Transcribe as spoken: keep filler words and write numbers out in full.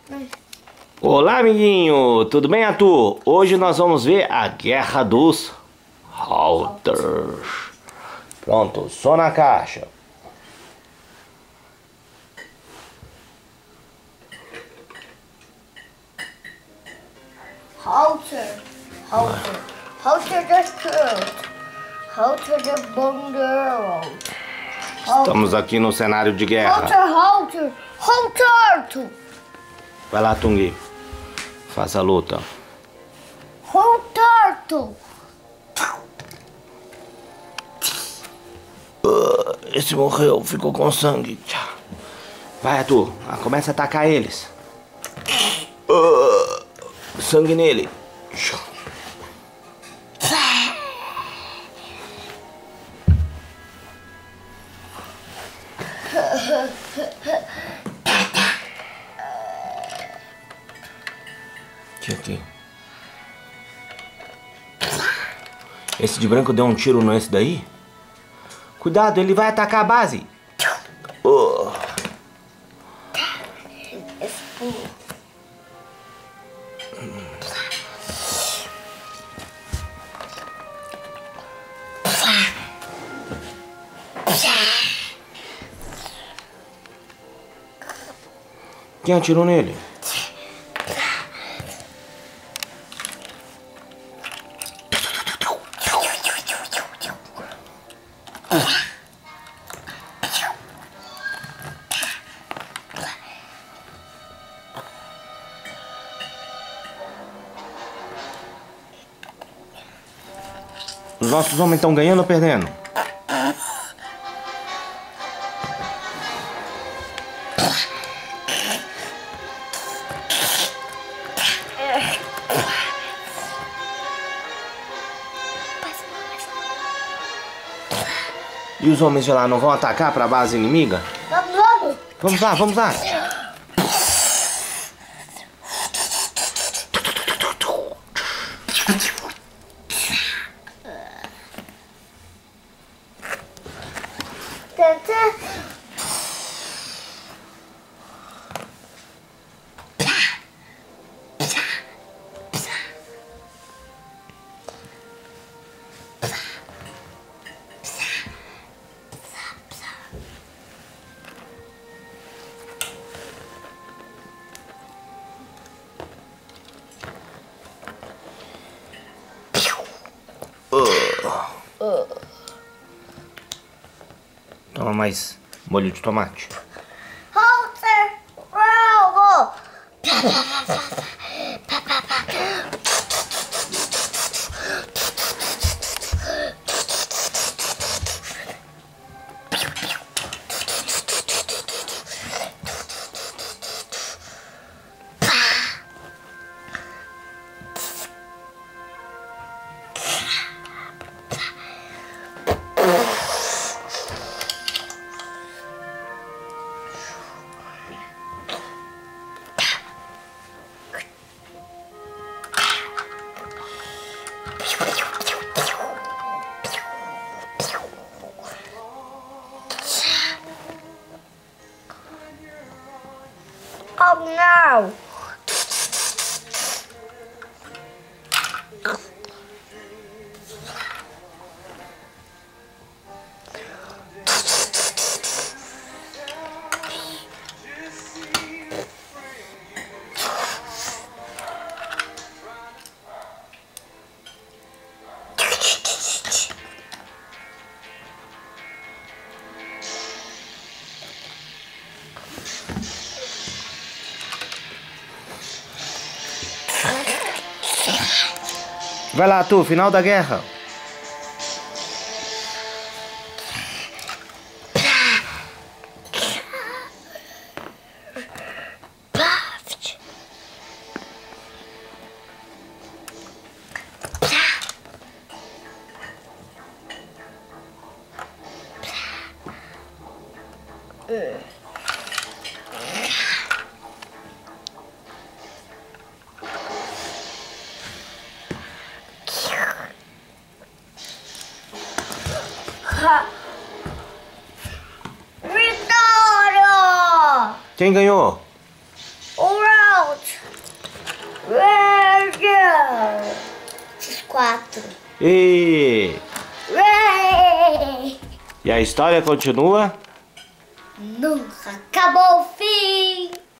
Olá, amiguinho! Tudo bem, Arthur? Hoje nós vamos ver a Guerra dos Halters. Pronto, só na caixa. Halter, Halter, Halter the Kurt, Halter the Bandeira. Estamos aqui no cenário de guerra. Halter, Halter, Halter. Vai lá, Tung. Faça a luta. Halter. Uh, esse morreu, ficou com sangue. Vai, Arthur. Ah, começa a atacar eles. Uh, sangue nele. Aqui, aqui. Esse de branco deu um tiro nesse daí? Cuidado, ele vai atacar a base. Oh. Quem atirou nele? Os nossos homens estão ganhando ou perdendo? E os homens de lá não vão atacar para a base inimiga? Vamos, vamos. Vamos lá, vamos lá. Toma mais molho de tomate. Halter, bravo. Oh no! Vai lá, tu, final da guerra. Vitória! Quem ganhou? O Ralph! quatro. E, Ué! e a história continua? Nunca acabou o fim.